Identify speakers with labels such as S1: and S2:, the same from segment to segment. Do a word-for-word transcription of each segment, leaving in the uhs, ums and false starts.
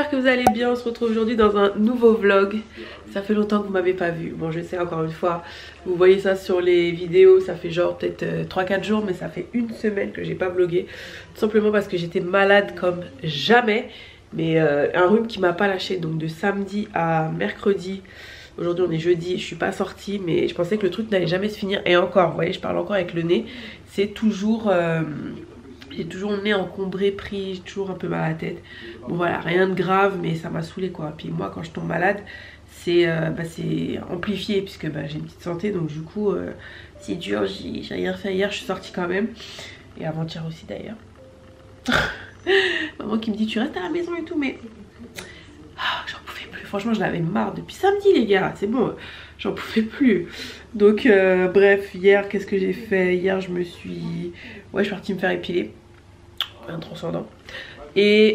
S1: que vous allez bien. On se retrouve aujourd'hui dans un nouveau vlog. Ça fait longtemps que vous m'avez pas vu. Bon, je sais, encore une fois, vous voyez ça sur les vidéos, ça fait genre peut-être euh, trois quatre jours, mais ça fait une semaine que j'ai pas vlogué. Tout simplement parce que j'étais malade comme jamais. Mais euh, un rhume qui m'a pas lâché. Donc de samedi à mercredi, aujourd'hui on est jeudi, je suis pas sortie, mais je pensais que le truc n'allait jamais se finir. Et encore, vous voyez, je parle encore avec le nez. C'est toujours... Euh, j'ai toujours le nez encombré, pris, j'ai toujours un peu mal à la tête. Bon voilà, rien de grave, mais ça m'a saoulé quoi. Puis moi quand je tombe malade, c'est euh, bah, amplifié puisque bah, j'ai une petite santé. Donc du coup, euh, c'est dur, j'ai rien fait hier, je suis sortie quand même. Et avant-hier aussi d'ailleurs. Maman qui me dit tu restes à la maison et tout, mais ah, j'en pouvais plus. Franchement, je l'avais marre depuis samedi les gars, c'est bon, j'en pouvais plus. Donc euh, bref, hier qu'est-ce que j'ai fait? Hier je me suis... Ouais, je suis partie me faire épiler. Un transcendant. Et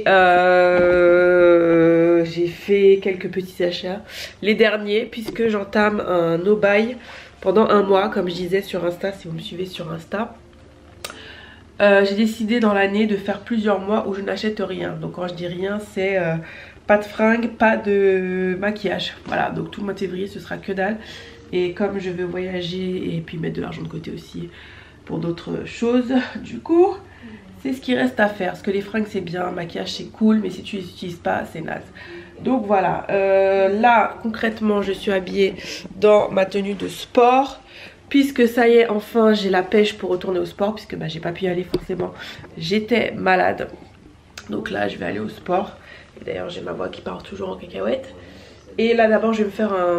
S1: euh, j'ai fait quelques petits achats. Les derniers, puisque j'entame un no-buy pendant un mois, comme je disais sur Insta, si vous me suivez sur Insta. Euh, j'ai décidé dans l'année de faire plusieurs mois où je n'achète rien. Donc quand je dis rien, c'est euh, pas de fringues, pas de maquillage. Voilà, donc tout le mois de février ce sera que dalle. Et comme je veux voyager et puis mettre de l'argent de côté aussi pour d'autres choses, du coup c'est ce qui reste à faire. Parce que les fringues c'est bien, le maquillage c'est cool, mais si tu les utilises pas c'est naze. Donc voilà, euh, là concrètement je suis habillée dans ma tenue de sport. Puisque ça y est, enfin j'ai la pêche pour retourner au sport. Puisque bah, j'ai pas pu y aller forcément, j'étais malade. Donc là je vais aller au sport. Et d'ailleurs j'ai ma voix qui part toujours en cacahuète. Et là d'abord je vais me faire un,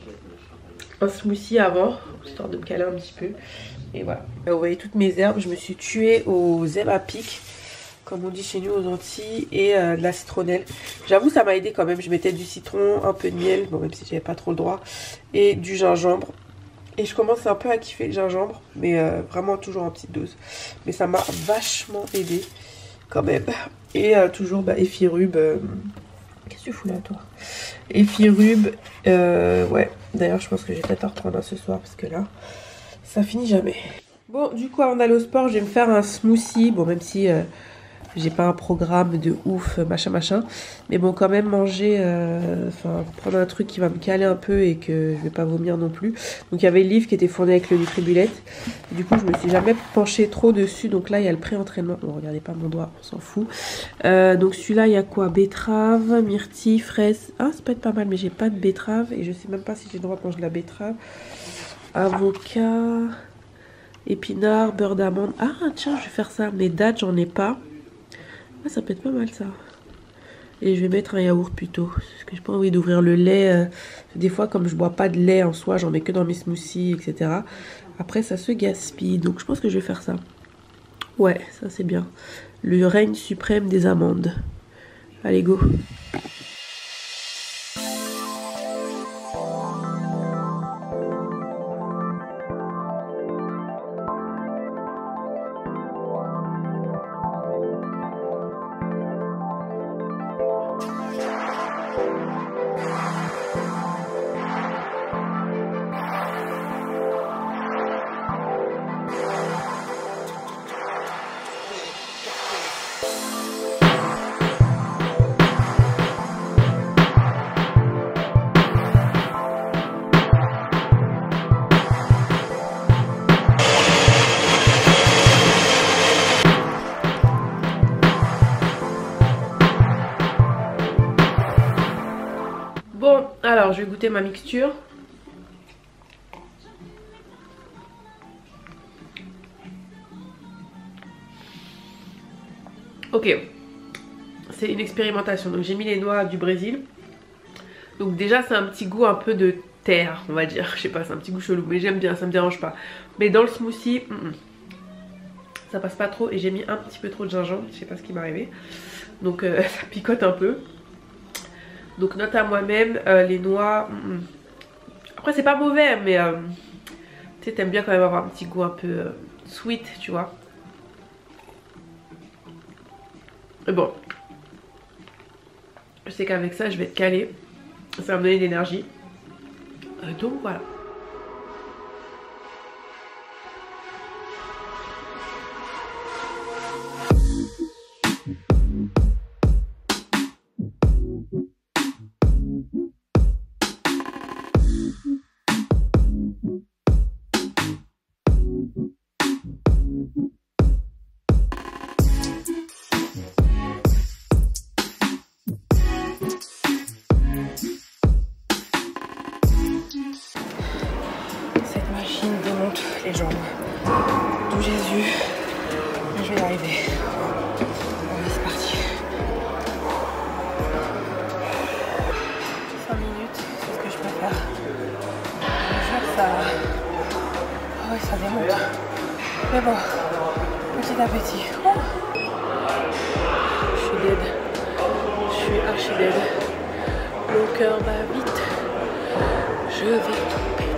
S1: un smoothie avant, histoire de me caler un petit peu. Et voilà, vous voyez toutes mes herbes, je me suis tuée aux herbes à pic, comme on dit chez nous aux Antilles, et euh, de la citronnelle. J'avoue ça m'a aidé quand même, je mettais du citron, un peu de miel, bon même si j'avais pas trop le droit, et du gingembre. Et je commence un peu à kiffer le gingembre, mais euh, vraiment toujours en petite dose. Mais ça m'a vachement aidé quand même. Et euh, toujours bah, Effirub. Euh... Qu'est-ce que tu fous là toi? Effirub, euh, ouais. D'ailleurs je pense que je vais peut-être en reprendre un ce soir parce que là, ça finit jamais. Bon, du coup avant d'aller au sport, je vais me faire un smoothie. Bon, même si euh, j'ai pas un programme de ouf, machin machin. Mais bon, quand même manger, euh, enfin prendre un truc qui va me caler un peu et que je vais pas vomir non plus. Donc il y avait le livre qui était fourni avec le Nutribullet. Du coup je me suis jamais penchée trop dessus. Donc là il y a le pré-entraînement. Bon, regardez pas mon doigt, on s'en fout. Euh, donc celui-là il y a quoi? Betterave, myrtille, fraise. Ah ça peut être pas mal, mais j'ai pas de betterave. Et je sais même pas si j'ai le droit de manger de la betterave. Avocat, épinards, beurre d'amande. Ah tiens, je vais faire ça. Mes dattes j'en ai pas. Ah, ça peut être pas mal ça. Et je vais mettre un yaourt plutôt. Parce que j'ai pas envie d'ouvrir le lait. Euh, des fois, comme je bois pas de lait en soi, j'en mets que dans mes smoothies, et cetera. Après, ça se gaspille. Donc, je pense que je vais faire ça. Ouais, ça c'est bien. Le règne suprême des amandes. Allez, go. Bon, alors je vais goûter ma mixture. Ok, c'est une expérimentation. Donc j'ai mis les noix du Brésil. Donc déjà c'est un petit goût un peu de terre, on va dire. Je sais pas, c'est un petit goût chelou, mais j'aime bien, ça me dérange pas. Mais dans le smoothie, mm -mm, ça passe pas trop. Et j'ai mis un petit peu trop de gingembre, je sais pas ce qui m'est arrivé. Donc euh, ça picote un peu. Donc note à moi-même, euh, les noix, mm, après c'est pas mauvais, mais euh, tu sais, t'aimes bien quand même avoir un petit goût un peu euh, sweet, tu vois. Mais bon, je sais qu'avec ça je vais être calée, ça va me donner de l'énergie. Euh, donc voilà. les jambes. D'où Jésus. Je vais y arriver. Allez, c'est parti. cinq minutes, c'est ce que je peux faire. Je jure, ça... Oh oui, ça démonte. Mais bon, petit à petit. Oh. Je suis dead. Je suis archi dead. Mon cœur bat vite. Je vais tout péter.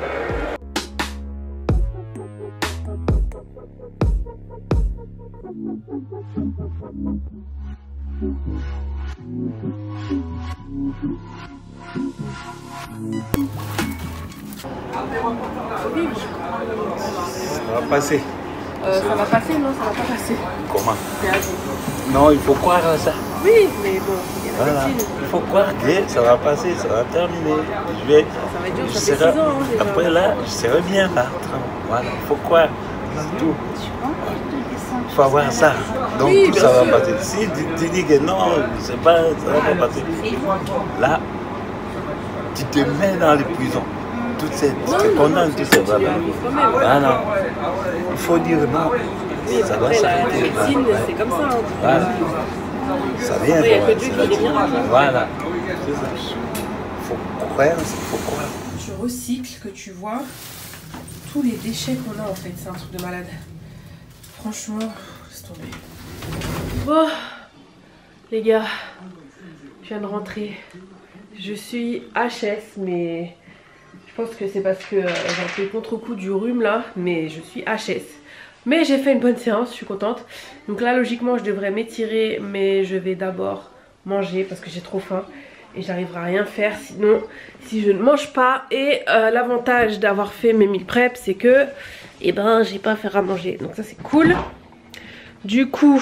S2: Ça va passer.
S1: Euh, ça va passer, non, ça va pas passer.
S2: Comment?
S1: C'est à vie.
S2: Non, il faut croire à ça.
S1: Oui, mais bon, il y a la
S2: Voilà.
S1: médecine.
S2: Il faut croire que ça va passer, ça va terminer. Je vais.
S1: Ça va être dur,
S2: je
S1: ça fait
S2: serai-
S1: six ans hein, déjà.
S2: Après là, je serai bien là. Voilà, il faut croire. C'est tout. Il faut avoir ça. Donc
S1: Oui,
S2: tout
S1: bien
S2: ça va
S1: sûr.
S2: passer. Si tu, tu dis que non, c'est pas, ça va pas passer. Là, tu te mets dans les prisons. Toutes ces, tu te condamnes, tout ça. Voilà. Voilà. Il faut dire non.
S1: Oui,
S2: Ça doit
S1: après, la
S2: s'arrêter.
S1: médecine,
S2: Voilà.
S1: c'est comme ça. Hein.
S2: Voilà. Ça vient.
S1: Après, il y a
S2: voilà,
S1: que Dieu
S2: c'est
S1: qui
S2: la
S1: fait des
S2: vie.
S1: miracles.
S2: Voilà. C'est ça. Il faut croire, il faut croire.
S1: Je recycle, que tu vois, tous les déchets qu'on a en fait. C'est un truc de malade. Franchement, laisse tomber. Bon, les gars, je viens de rentrer. Je suis H S, mais je pense que c'est parce que euh, j'ai un peu le contre-coup du rhume là, mais je suis H S. Mais j'ai fait une bonne séance, je suis contente. Donc là, logiquement, je devrais m'étirer, mais je vais d'abord manger parce que j'ai trop faim. Et j'arriverai à rien faire sinon si je ne mange pas. Et euh, l'avantage d'avoir fait mes meal prep, c'est que eh ben, j'ai pas à faire à manger. Donc ça, c'est cool. Du coup,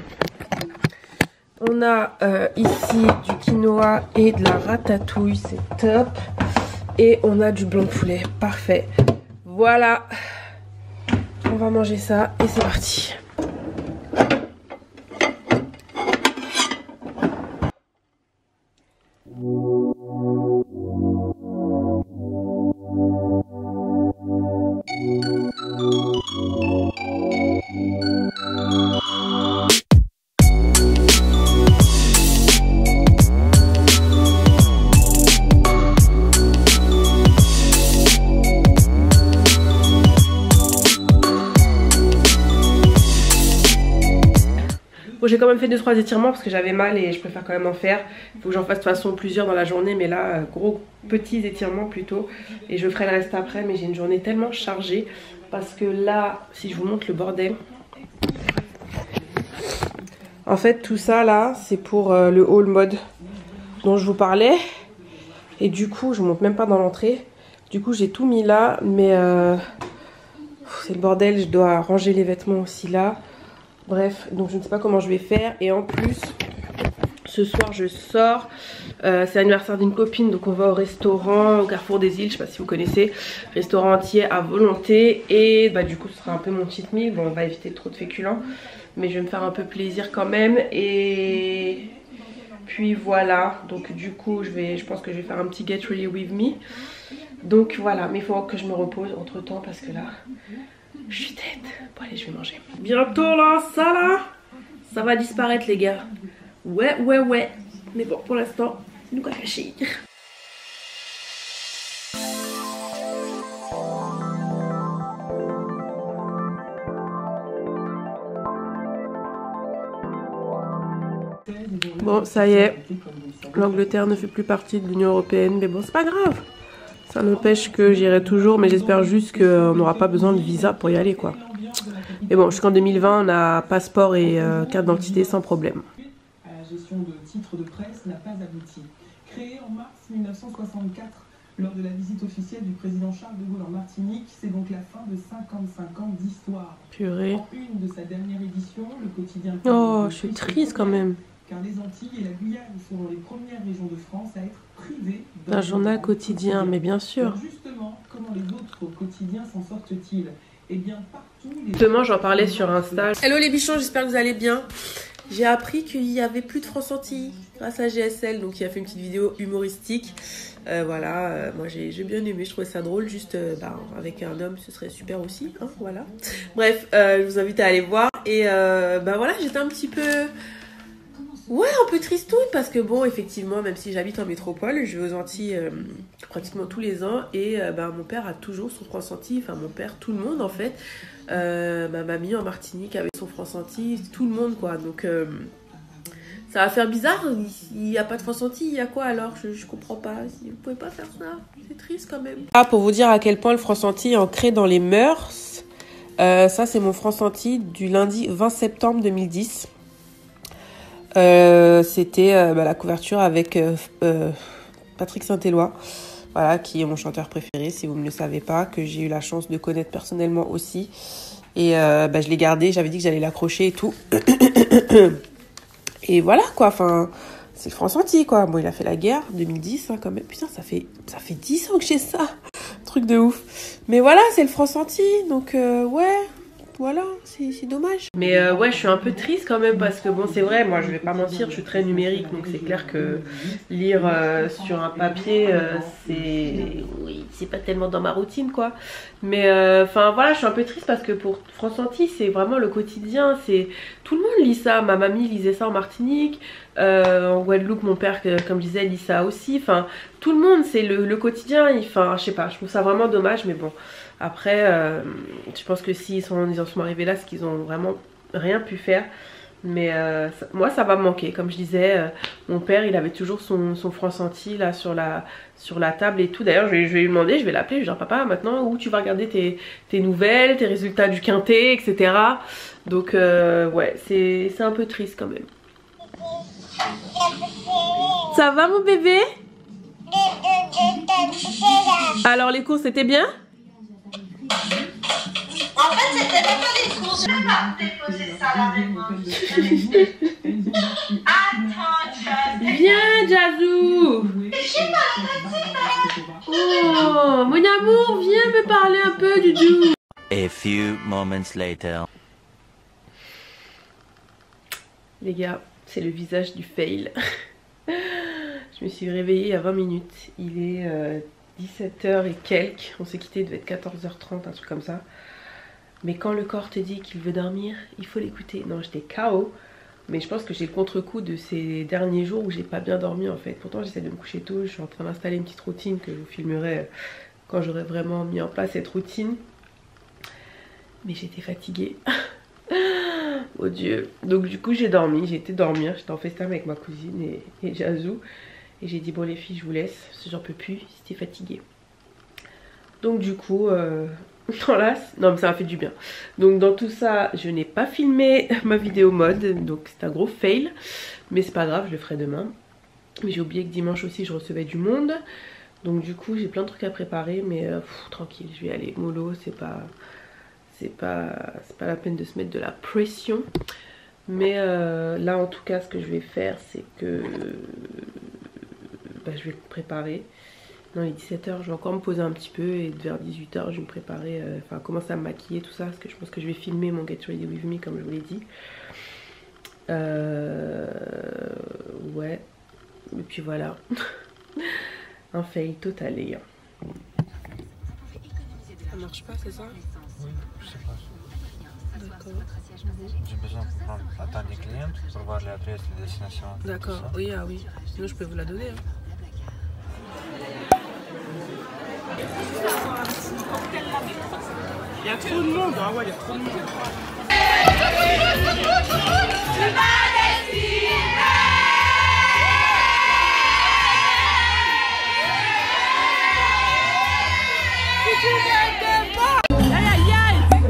S1: on a euh, ici du quinoa et de la ratatouille, c'est top. Et on a du blanc de poulet, parfait. Voilà. On va manger ça et c'est parti. Bon, j'ai quand même fait deux trois étirements parce que j'avais mal et je préfère quand même en faire. Il faut que j'en fasse de toute façon plusieurs dans la journée, mais là, gros petits étirements plutôt. Et je ferai le reste après, mais j'ai une journée tellement chargée parce que là, si je vous montre le bordel. En fait, tout ça là, c'est pour euh, le haul mode dont je vous parlais. Et du coup, je ne monte même pas dans l'entrée. Du coup, j'ai tout mis là, mais euh, c'est le bordel. Je dois ranger les vêtements aussi là. Bref, donc je ne sais pas comment je vais faire. Et en plus, ce soir je sors. Euh, c'est l'anniversaire d'une copine, donc on va au restaurant, au Carrefour des Îles, je sais pas si vous connaissez. Restaurant entier à volonté. Et bah du coup ce sera un peu mon cheat meal. Bon, on va éviter trop de féculents, mais je vais me faire un peu plaisir quand même. Et puis voilà, donc du coup je, vais, je pense que je vais faire un petit get ready with me. Donc voilà, mais il faut que je me repose entre temps parce que là... je suis tête. Bon allez, je vais manger. Bientôt là, ça là, ça va disparaître les gars. Ouais, ouais, ouais. Mais bon, pour l'instant, c'est nous qu'à cacher. Bon, ça y est. L'Angleterre ne fait plus partie de l'Union Européenne. Mais bon, c'est pas grave. Ça n'empêche que j'irai toujours, mais j'espère juste qu'on n'aura pas besoin de visa pour y aller, quoi. Mais bon, jusqu'en deux mille vingt, on a passeport et euh, carte d'identité sans problème.
S3: La gestion de titres de presse n'a pas abouti. Créée en mars mille neuf cent soixante-quatre, lors de la visite officielle du président Charles de Gaulle en Martinique, c'est donc la fin de cinquante-cinq ans d'histoire.
S1: Purée.
S3: En une de sa dernière édition, le quotidien...
S1: Oh, je suis triste quand même.
S3: Car les Antilles et la Guyane seront les premières régions de France à être privées
S1: d'un journal quotidien, mais bien sûr.
S3: Alors justement, comment les autres quotidiens s'en sortent-ils? Eh bien, partout... Les...
S1: Justement, j'en parlais sur Insta. Hello les bichons, j'espère que vous allez bien. j'ai appris qu'il n'y avait plus de France-Antilles grâce à G S L. Donc il a fait une petite vidéo humoristique. Euh, voilà, euh, moi j'ai bien aimé, je trouvais ça drôle. Juste euh, bah, avec un homme, ce serait super aussi. Hein, voilà. Bref, euh, je vous invite à aller voir. Et euh, bah voilà, j'étais un petit peu... Ouais, un peu tristouille parce que bon, effectivement, même si j'habite en métropole, je vais aux Antilles euh, pratiquement tous les ans et euh, bah, mon père a toujours son France-Antilles, enfin mon père, tout le monde en fait. Euh, ma mamie en Martinique avait son France-Antilles, tout le monde quoi. Donc euh, ça va faire bizarre, il n'y a pas de France-Antilles, il y a quoi alors? je, je comprends pas, vous pouvez pas faire ça, c'est triste quand même. Ah, pour vous dire à quel point le France-Antilles est ancré dans les mœurs, euh, ça c'est mon France-Antilles du lundi vingt septembre deux mille dix. Euh, c'était euh, bah, la couverture avec euh, euh, Patrick Saint-Éloi, voilà, qui est mon chanteur préféré, si vous ne le savez pas, que j'ai eu la chance de connaître personnellement aussi. Et euh, bah, je l'ai gardé, j'avais dit que j'allais l'accrocher et tout. Et voilà, quoi, enfin, c'est le France-Antilles, quoi. Bon, il a fait la guerre, deux mille dix, hein, quand même. Putain, ça fait, ça fait dix ans que j'ai ça. Truc de ouf. Mais voilà, c'est le France-Antilles, donc euh, ouais... Voilà, c'est dommage. Mais euh, ouais, je suis un peu triste quand même parce que bon, c'est vrai, moi je vais pas mentir, je suis très numérique, donc c'est clair que lire euh, sur un papier, euh, c'est oui, c'est pas tellement dans ma routine quoi. Mais enfin euh, voilà, je suis un peu triste parce que pour France-Antilles, c'est vraiment le quotidien, c'est tout le monde lit ça. Ma mamie lisait ça en Martinique, euh, en Guadeloupe, mon père, comme je disais, lit ça aussi. Enfin, tout le monde, c'est le, le quotidien. Enfin, je sais pas, je trouve ça vraiment dommage, mais bon. Après, euh, je pense que s'ils sont, ils en sont arrivés là, c'est qu'ils ont vraiment rien pu faire. Mais euh, ça, moi, ça va me manquer. Comme je disais, euh, mon père, il avait toujours son, son France-Antilles là sur la, sur la table et tout. D'ailleurs, je, je vais lui demander, je vais l'appeler, je vais dire, papa, maintenant, où tu vas regarder tes, tes nouvelles, tes résultats du quintet, et cetera. Donc, euh, ouais, c'est un peu triste quand même. Ça va, mon bébé? Alors, les cours, c'était bien?
S4: En fait, c'était même pas des courses, je vais pas déposer ça la réponse. Attends,
S1: viens, Jazou. Oh, mon amour, viens me parler un peu, Doudou.
S5: A few moments later.
S1: Les gars, c'est le visage du fail. Je me suis réveillée il y a vingt minutes. Il est euh, dix-sept heures et quelques. On s'est quitté, il devait être quatorze heures trente, un truc comme ça. Mais quand le corps te dit qu'il veut dormir, il faut l'écouter. Non, j'étais K O. Mais je pense que j'ai le contre-coup de ces derniers jours où j'ai pas bien dormi en fait. Pourtant, j'essaie de me coucher tôt. Je suis en train d'installer une petite routine que je vous filmerai quand j'aurai vraiment mis en place cette routine. Mais j'étais fatiguée. Oh Dieu. Donc du coup, j'ai dormi. J'ai été dormir. J'étais en FaceTime avec ma cousine et, et Jazou. Et j'ai dit, bon les filles, je vous laisse. Parce que j'en peux plus. J'étais fatiguée. Donc du coup... Euh... Voilà, non mais ça m'a fait du bien. Donc dans tout ça, je n'ai pas filmé ma vidéo mode, donc c'est un gros fail. Mais c'est pas grave, je le ferai demain. Mais j'ai oublié que dimanche aussi je recevais du monde. Donc du coup j'ai plein de trucs à préparer, mais euh, pff, tranquille, je vais aller mollo, c'est pas c'est pas c'est pas la peine de se mettre de la pression. Mais euh, là en tout cas ce que je vais faire c'est que bah, je vais préparer. Non, il est dix-sept heures, je vais encore me poser un petit peu et vers dix-huit heures je vais me préparer, euh, enfin commencer à me maquiller tout ça parce que je pense que je vais filmer mon Get Ready With Me comme je vous l'ai dit. Euh, ouais, et puis voilà, un fail total les gars. Ça marche pas, c'est ça?
S6: Oui, je sais pas.
S1: D'accord.
S6: J'ai besoin de prendre la taille des clients pour voir l'adresse, les destinations.
S1: D'accord, oui, ah oui, sinon je peux vous la donner. Hein. Il y a trop de monde, ah ouais, il y a trop de monde. Aïe aïe aïe.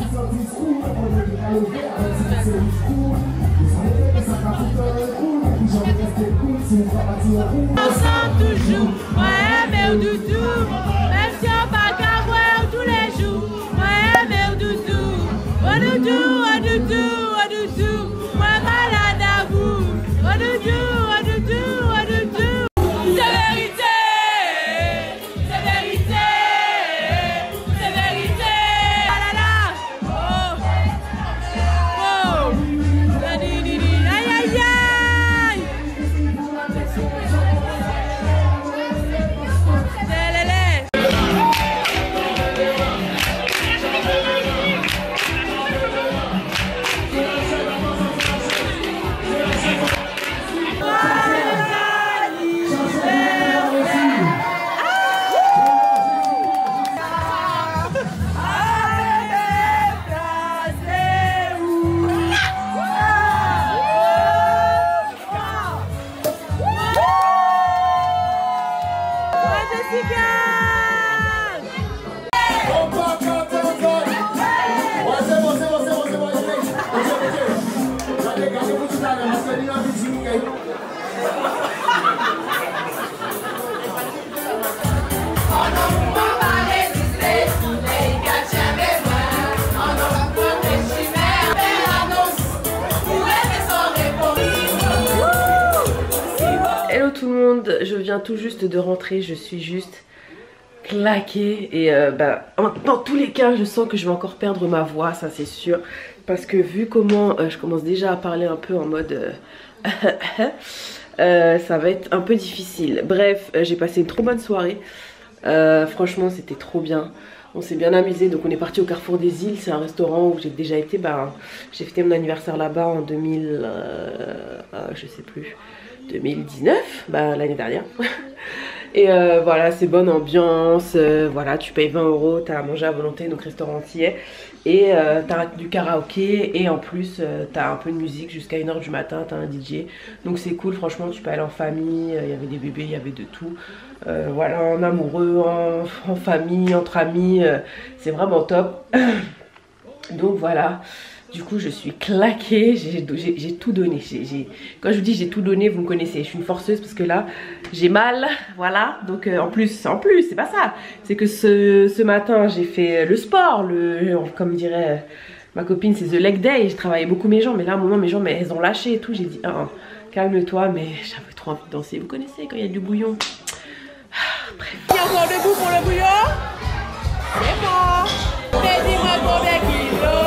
S1: Ensemble toujours, ouais, mais doudou. Même si on va qu'à voir tous les jours, ouais, mais doudou. Oh doudou, oh doudou, oh doudou. Ouais, malade à vous. Oh doudou, oh doudou, oh doudou. C'est vérité, c'est vérité, c'est vérité. Ah là là, oh, oh, Jessica! Hello tout le monde, je viens tout juste de rentrer, je suis juste claquée et euh, bah, en, dans tous les cas je sens que je vais encore perdre ma voix, ça c'est sûr, parce que vu comment euh, je commence déjà à parler un peu en mode euh, euh, ça va être un peu difficile. Bref, euh, j'ai passé une trop bonne soirée, euh, franchement c'était trop bien. On s'est bien amusé, donc on est parti au Carrefour des Îles, c'est un restaurant où j'ai déjà été, bah, j'ai fêté mon anniversaire là-bas en deux mille, euh, euh, je sais plus, deux mille dix-neuf, bah, l'année dernière. Et euh, voilà, c'est bonne ambiance, euh, voilà, tu payes vingt euros, t'as à manger à volonté, donc restaurant entier. Et euh, t'as du karaoké et en plus euh, t'as un peu de musique jusqu'à une heure du matin, t'as un D J. Donc c'est cool, franchement, tu peux aller en famille, il euh, y avait des bébés, il y avait de tout. Euh, voilà, en amoureux, en, en famille, entre amis, euh, c'est vraiment top. Donc voilà. Du coup je suis claquée, j'ai tout donné, j ai, j ai... quand je vous dis j'ai tout donné, vous me connaissez, je suis une forceuse parce que là j'ai mal, voilà. Donc euh, en plus, en plus c'est pas ça, c'est que ce, ce matin j'ai fait le sport, le, comme dirait ma copine, c'est the leg day, j'ai travaillé beaucoup mes jambes, mais là à un moment mes jambes elles ont lâché et tout, j'ai dit ah, calme-toi, mais j'avais trop envie de danser, vous connaissez quand il y a du bouillon. Bref. Qui est encore debout pour le bouillon? C'est bon. Mais dis-moi combien kilos.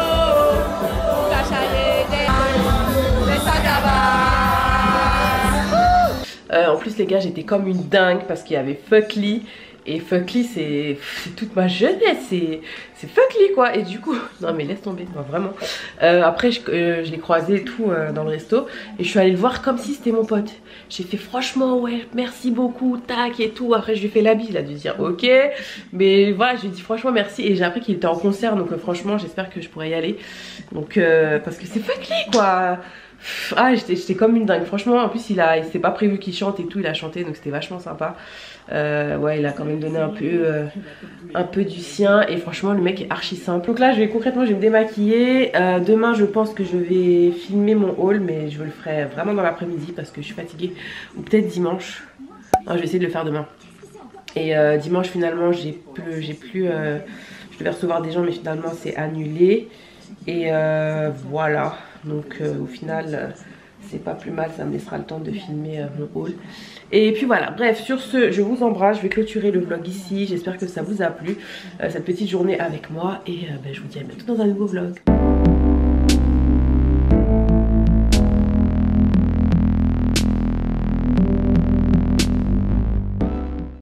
S1: Euh, en plus les gars j'étais comme une dingue parce qu'il y avait Fuckly. Et Fuckly c'est toute ma jeunesse, c'est Fuckly quoi. Et du coup, non mais laisse tomber, non, vraiment. euh, Après je, euh, je l'ai croisé et tout euh, dans le resto. Et je suis allée le voir comme si c'était mon pote. J'ai fait franchement ouais merci beaucoup, tac et tout. Après je lui ai fait la bise, il a dû dire ok. Mais voilà, je lui ai dit franchement merci. Et j'ai appris qu'il était en concert, donc euh, franchement j'espère que je pourrais y aller. Donc euh, parce que c'est Fuckly quoi. Ah j'étais comme une dingue, franchement. En plus il a, il s'est pas prévu qu'il chante et tout, il a chanté, donc c'était vachement sympa. euh, Ouais, il a quand même donné un peu euh, un peu du sien. Et franchement le mec est archi simple. Donc là je vais concrètement, je vais me démaquiller. euh, Demain je pense que je vais filmer mon haul, mais je le ferai vraiment dans l'après-midi parce que je suis fatiguée. Ou peut-être dimanche. Non, je vais essayer de le faire demain. Et euh, dimanche finalement j'ai plus, j'ai plus euh, je devais recevoir des gens, mais finalement c'est annulé. Et euh, voilà. Donc euh, au final euh, c'est pas plus mal, ça me laissera le temps de filmer euh, mon haul. Et puis voilà, bref, sur ce je vous embrasse, je vais clôturer le vlog ici. J'espère que ça vous a plu, euh, cette petite journée avec moi. Et euh, ben, je vous dis à bientôt dans un nouveau vlog.